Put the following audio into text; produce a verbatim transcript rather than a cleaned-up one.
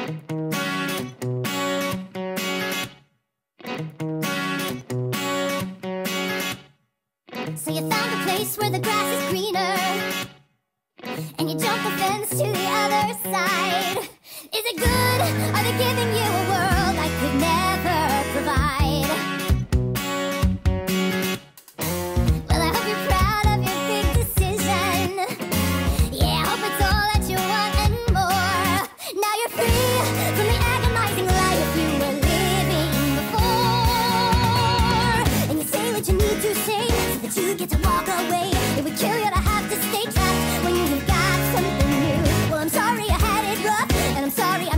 So you found a place where the grass is greener, and you jump the fence to the other side. Is it good? Are they giving you a world I could never provide? Well, I hope you're proud of your big decision. Yeah, I hope it's all that you want and more. Now you're free from the agonizing life you were living before. And you say what you need to say so that you get to walk away. It would kill you to have to stay trapped when you've got something new. Well, I'm sorry I had it rough, and I'm sorry